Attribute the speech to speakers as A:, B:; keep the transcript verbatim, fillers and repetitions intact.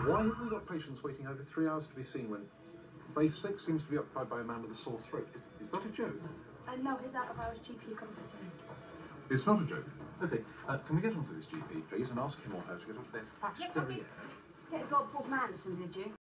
A: Why have we got patients waiting over three hours to be seen when base six seems to be occupied by a man with a sore throat? Is, is that a joke?
B: Uh, no, his out-of-hours G P couldn't fit in.
A: It's not a joke. Okay, uh, can we get onto this G P, please, and ask him or her to get off their fat
B: Yeah,
A: derriere?
B: Get a gulp of Anderson, did you?